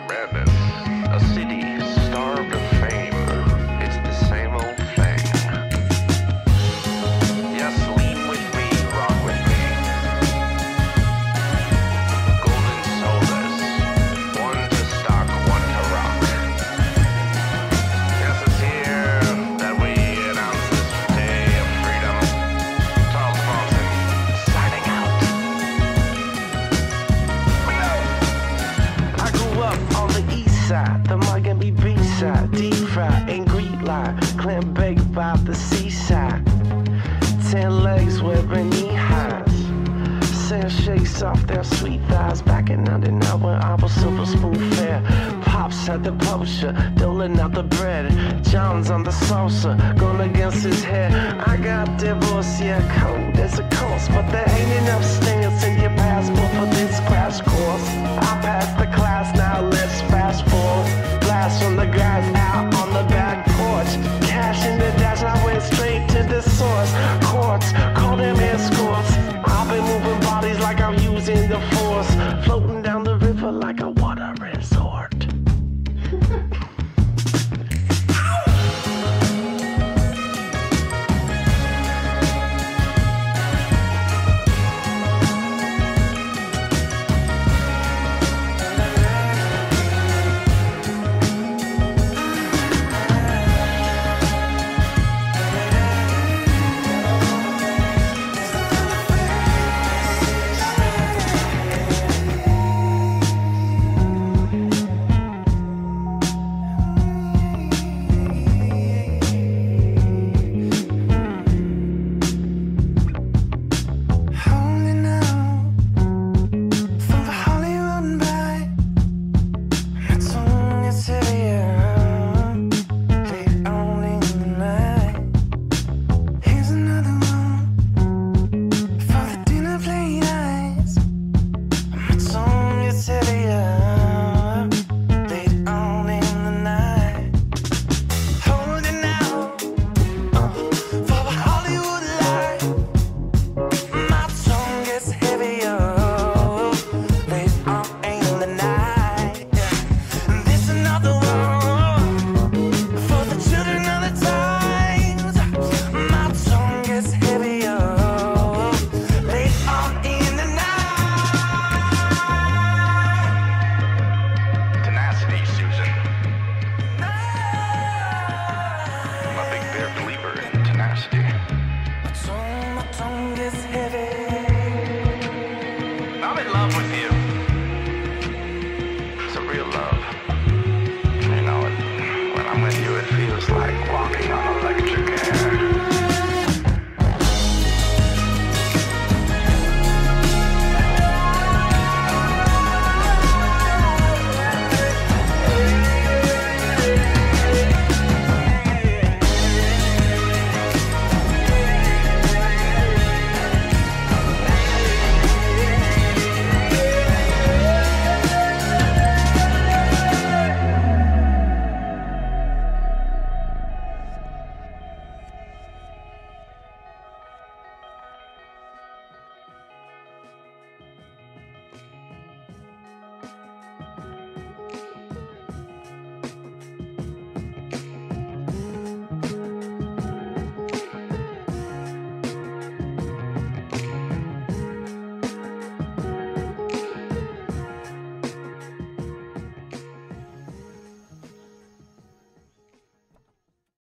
madness. A city starved of fame. It's the same old thing. Yes, lean with me, rock with me. Golden sodas, one to stock, one to rock. Yes, it's here that we announce this day of freedom. Charles Bronson, signing out. I grew up on the east side, the Miami B-side, deep fried and green line, clam baked by the seaside. 10 legs wearing knee-highs, sand shakes off their sweet thighs. Back in 99 when I was silver spoon fair, Pops had the poster, doling out the bread. John's on the salsa, going against his head. I got divorced, yeah, cold as a course, but there ain't enough stamps in your passport for this crash course. I passed the